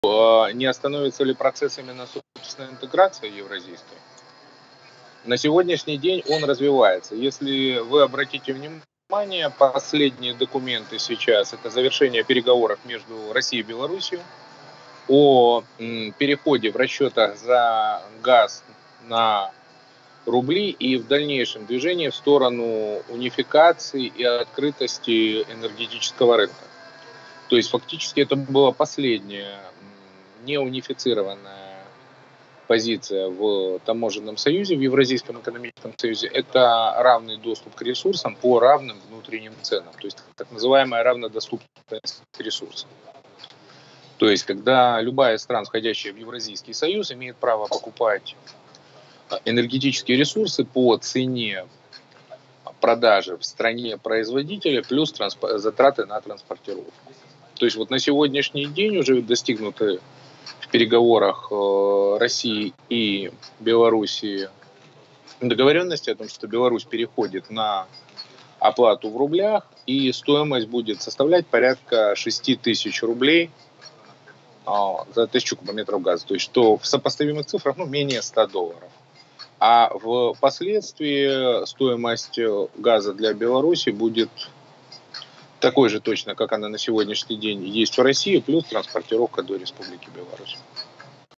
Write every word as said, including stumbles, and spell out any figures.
а, не остановится ли процесс именно собственной интеграции евразийской? На сегодняшний день он развивается. Если вы обратите внимание, последние документы сейчас — это завершение переговоров между Россией и Белоруссией о м, переходе в расчетах за газ на рубли и в дальнейшем движении в сторону унификации и открытости энергетического рынка. То есть фактически это была последняя м, неунифицированная позиция в таможенном союзе, в Евразийском экономическом союзе. Это равный доступ к ресурсам по равным внутренним ценам. То есть так называемая равнодоступность ресурсов. То есть когда любая из стран, входящая в Евразийский союз, имеет право покупать энергетические ресурсы по цене продажи в стране производителя плюс трансп- затраты на транспортировку. То есть вот на сегодняшний день уже достигнуты в переговорах э, России и Белоруссии договоренности о том, что Беларусь переходит на оплату в рублях, и стоимость будет составлять порядка шесть тысяч рублей а, за тысячу кубометров газа. То есть что в сопоставимых цифрах ну, менее ста долларов. А впоследствии стоимость газа для Беларуси будет такой же точно, как она на сегодняшний день есть в России, плюс транспортировка до Республики Беларусь.